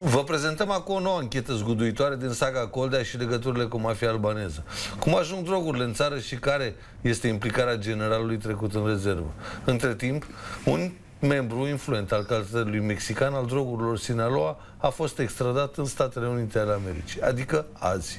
Vă prezentăm acum o nouă anchetă zguduitoare din saga Coldea și legăturile cu mafia albaneză. Cum ajung drogurile în țară și care este implicarea generalului trecut în rezervă. Între timp, un membru influent al cartelului mexican al drogurilor Sinaloa a fost extradat în Statele Unite ale Americii, adică azi.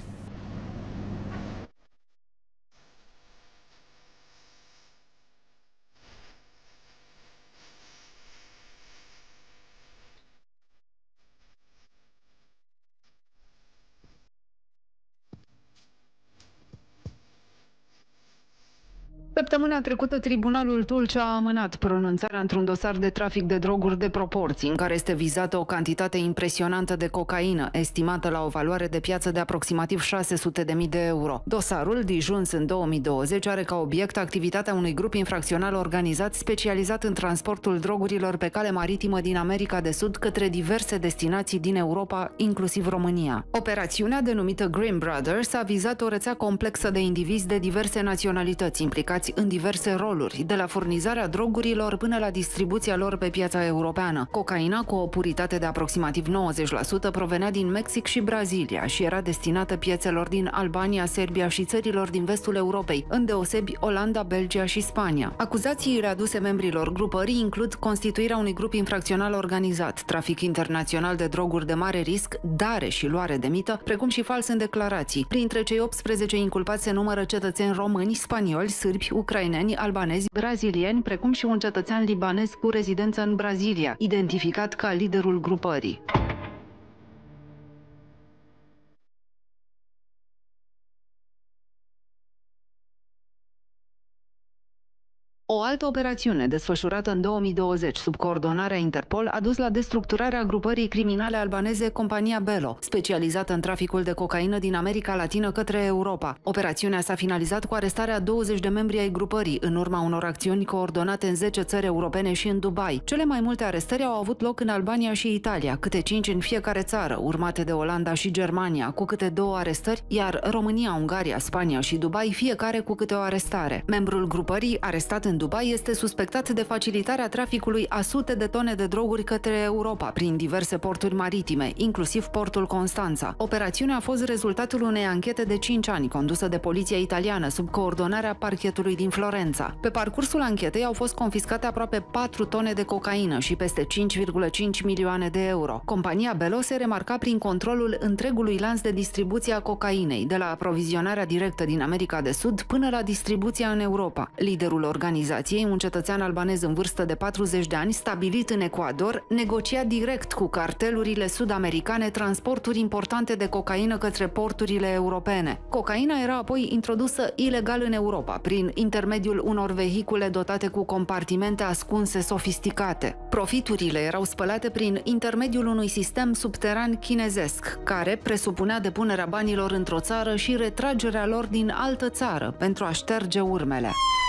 Săptămâna trecută, Tribunalul Tulcea a amânat pronunțarea într-un dosar de trafic de droguri de proporții, în care este vizată o cantitate impresionantă de cocaină, estimată la o valoare de piață de aproximativ 600.000 de euro. Dosarul, dijuns în 2020, are ca obiect activitatea unui grup infracțional organizat specializat în transportul drogurilor pe cale maritimă din America de Sud către diverse destinații din Europa, inclusiv România. Operațiunea, denumită Green Brothers, a vizat o rețea complexă de indivizi de diverse naționalități implicați în diverse roluri, de la furnizarea drogurilor până la distribuția lor pe piața europeană. Cocaina, cu o puritate de aproximativ 90%, provenea din Mexic și Brazilia și era destinată piețelor din Albania, Serbia și țărilor din vestul Europei, îndeosebi Olanda, Belgia și Spania. Acuzațiile aduse membrilor grupării includ constituirea unui grup infracțional organizat, trafic internațional de droguri de mare risc, dare și luare de mită, precum și fals în declarații. Printre cei 18 inculpați se numără cetățeni români, spanioli, sârbi, ucraineni, albanezi, brazilieni, precum și un cetățean libanez cu rezidență în Brazilia, identificat ca liderul grupării. O altă operațiune desfășurată în 2020 sub coordonarea Interpol a dus la destructurarea grupării criminale albaneze Compania Belo, specializată în traficul de cocaină din America Latină către Europa. Operațiunea s-a finalizat cu arestarea 20 de membri ai grupării, în urma unor acțiuni coordonate în 10 țări europene și în Dubai. Cele mai multe arestări au avut loc în Albania și Italia, câte 5 în fiecare țară, urmate de Olanda și Germania, cu câte 2 arestări, iar România, Ungaria, Spania și Dubai, fiecare cu câte o arestare. Membrul grupării, arestat în Dubai, este suspectat de facilitarea traficului a sute de tone de droguri către Europa prin diverse porturi maritime, inclusiv portul Constanța. Operațiunea a fost rezultatul unei anchete de 5 ani condusă de poliția italiană sub coordonarea parchetului din Florența. Pe parcursul anchetei au fost confiscate aproape 4 tone de cocaină și peste 5,5 milioane de euro. Compania Belo se remarca prin controlul întregului lanț de distribuție a cocainei, de la aprovizionarea directă din America de Sud până la distribuția în Europa. Liderul organizației, un cetățean albanez în vârstă de 40 de ani, stabilit în Ecuador, negocia direct cu cartelurile sud-americane transporturi importante de cocaină către porturile europene. Cocaina era apoi introdusă ilegal în Europa, prin intermediul unor vehicule dotate cu compartimente ascunse sofisticate. Profiturile erau spălate prin intermediul unui sistem subteran chinezesc, care presupunea depunerea banilor într-o țară și retragerea lor din altă țară pentru a șterge urmele.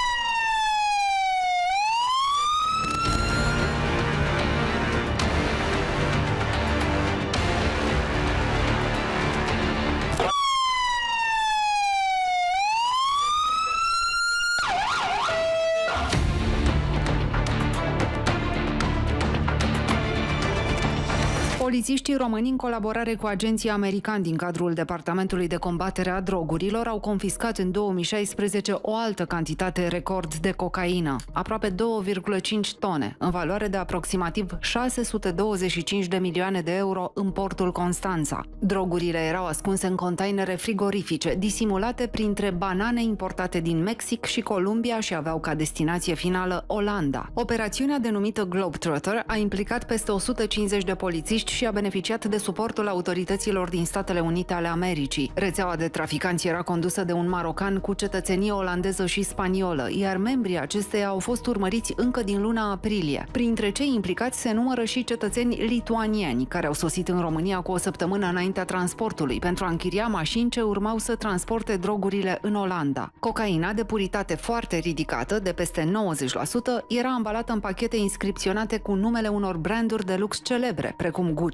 Polițiștii români, în colaborare cu agenții americani din cadrul Departamentului de Combatere a Drogurilor, au confiscat în 2016 o altă cantitate record de cocaină, aproape 2,5 tone, în valoare de aproximativ 625 de milioane de euro în portul Constanța. Drogurile erau ascunse în containere frigorifice, disimulate printre banane importate din Mexic și Columbia și aveau ca destinație finală Olanda. Operațiunea, denumită Globetrotter, a implicat peste 150 de polițiști și a beneficiat de suportul autorităților din Statele Unite ale Americii. Rețeaua de traficanți era condusă de un marocan cu cetățenie olandeză și spaniolă, iar membrii acesteia au fost urmăriți încă din luna aprilie. Printre cei implicați se numără și cetățeni lituanieni, care au sosit în România cu o săptămână înaintea transportului, pentru a închiria mașini ce urmau să transporte drogurile în Olanda. Cocaina, de puritate foarte ridicată, de peste 90%, era ambalată în pachete inscripționate cu numele unor branduri de lux celebre, precum Gucci,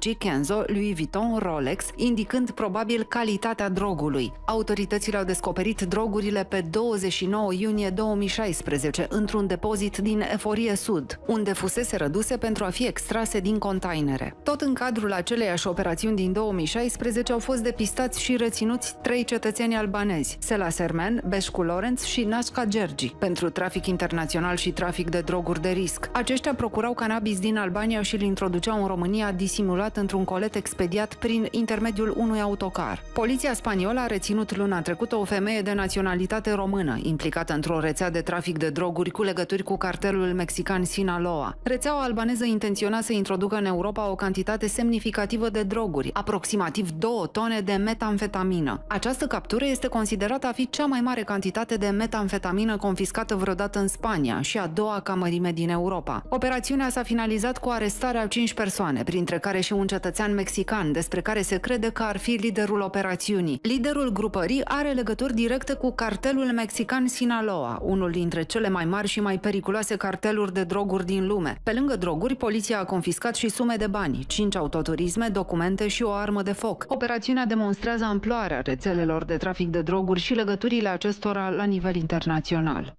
Gucci, Kenzo, Louis Vuitton, Rolex, indicând probabil calitatea drogului. Autoritățile au descoperit drogurile pe 29 iunie 2016 într-un depozit din Eforie Sud, unde fusese reduse pentru a fi extrase din containere. Tot în cadrul aceleiași operațiuni din 2016 au fost depistați și reținuți 3 cetățeni albanezi, Sela Sermen, Beșcu Lorenz și Nașca Gergi, pentru trafic internațional și trafic de droguri de risc. Aceștia procurau cannabis din Albania și îl introduceau în România disimulat într-un colet expediat prin intermediul unui autocar. Poliția spaniolă a reținut luna trecută o femeie de naționalitate română, implicată într-o rețea de trafic de droguri cu legături cu cartelul mexican Sinaloa. Rețeaua albaneză intenționa să introducă în Europa o cantitate semnificativă de droguri, aproximativ 2 tone de metamfetamină. Această captură este considerată a fi cea mai mare cantitate de metamfetamină confiscată vreodată în Spania și a doua ca mărime din Europa. Operațiunea s-a finalizat cu arestarea a 5 persoane, printre care și un cetățean mexican, despre care se crede că ar fi liderul operațiunii. Liderul grupării are legături directe cu cartelul mexican Sinaloa, unul dintre cele mai mari și mai periculoase carteluri de droguri din lume. Pe lângă droguri, poliția a confiscat și sume de bani, 5 autoturisme, documente și o armă de foc. Operațiunea demonstrează amploarea rețelelor de trafic de droguri și legăturile acestora la nivel internațional.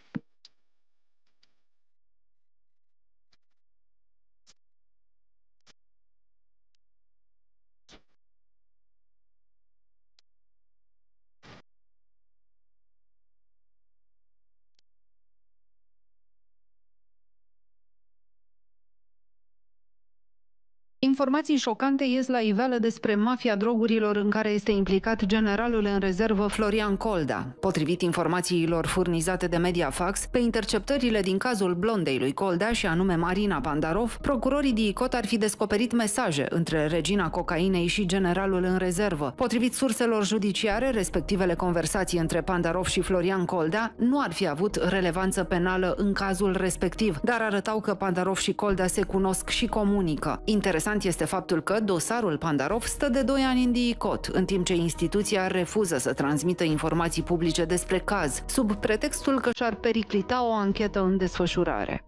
Informații șocante ies la iveală despre mafia drogurilor în care este implicat generalul în rezervă Florian Coldea. Potrivit informațiilor furnizate de Mediafax, pe interceptările din cazul blondei lui Coldea, și anume Marina Pandarov, procurorii DICOT ar fi descoperit mesaje între regina cocainei și generalul în rezervă. Potrivit surselor judiciare, respectivele conversații între Pandarov și Florian Coldea nu ar fi avut relevanță penală în cazul respectiv, dar arătau că Pandarov și Coldea se cunosc și comunică. Interesant este faptul că dosarul Pandarov stă de 2 ani în DICOT, în timp ce instituția refuză să transmită informații publice despre caz, sub pretextul că și-ar periclita o anchetă în desfășurare.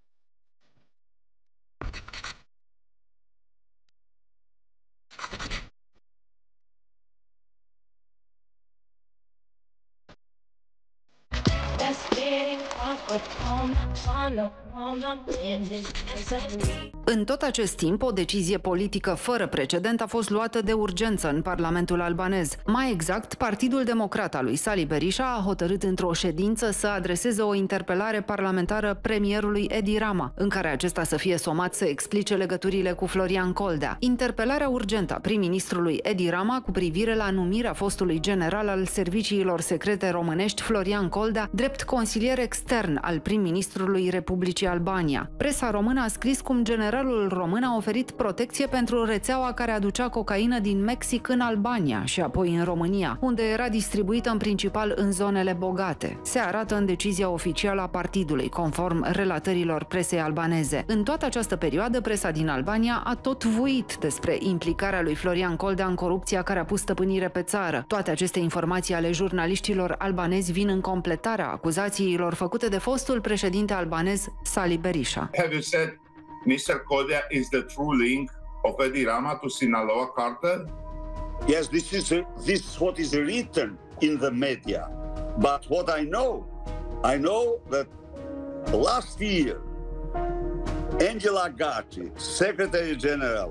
În tot acest timp, o decizie politică fără precedent a fost luată de urgență în Parlamentul albanez. Mai exact, Partidul Democrat al lui Sali Berisha a hotărât într-o ședință să adreseze o interpelare parlamentară premierului Edi Rama, în care acesta să fie somat să explice legăturile cu Florian Coldea. Interpelarea urgentă a prim-ministrului Edi Rama cu privire la numirea fostului general al serviciilor secrete românești Florian Coldea drept consilier extern al prim-ministrului Republicii Albania. Presa română a scris cum generalul român a oferit protecție pentru rețeaua care aducea cocaină din Mexic în Albania și apoi în România, unde era distribuită în principal în zonele bogate. Se arată în decizia oficială a partidului, conform relatărilor presei albaneze. În toată această perioadă, presa din Albania a tot vuit despre implicarea lui Florian Coldea în corupția care a pus stăpânire pe țară. Toate aceste informații ale jurnaliștilor albanezi vin în completarea acuzațiilor făcute de fostul președinte albanez Sali Berisha. Have you said Mr. Coldea is the true link of Edi Rama to Sinaloa cartel? Yes, this is what is written in the media. But what I know that last year, Angela Gacci, Secretary General,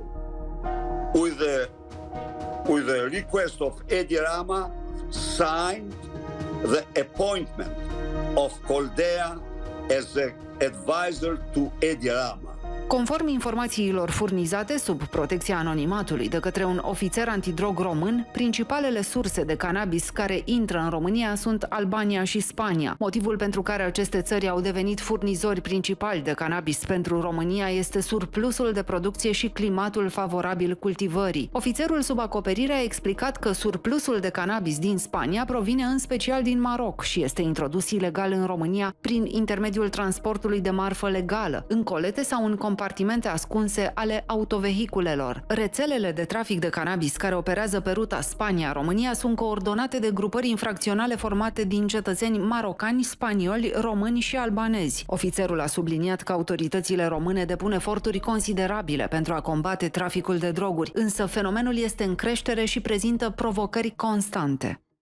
with the request of Edi Rama, signed the appointment of Coldea as the advisor to Edi Rama. Conform informațiilor furnizate sub protecția anonimatului de către un ofițer antidrog român, principalele surse de cannabis care intră în România sunt Albania și Spania. Motivul pentru care aceste țări au devenit furnizori principali de cannabis pentru România este surplusul de producție și climatul favorabil cultivării. Ofițerul sub acoperire a explicat că surplusul de cannabis din Spania provine în special din Maroc și este introdus ilegal în România prin intermediul transportului de marfă legală, în colete sau în compartimente ascunse ale autovehiculelor. Rețelele de trafic de cannabis care operează pe ruta Spania-România sunt coordonate de grupări infracționale formate din cetățeni marocani, spanioli, români și albanezi. Ofițerul a subliniat că autoritățile române depun eforturi considerabile pentru a combate traficul de droguri, însă fenomenul este în creștere și prezintă provocări constante.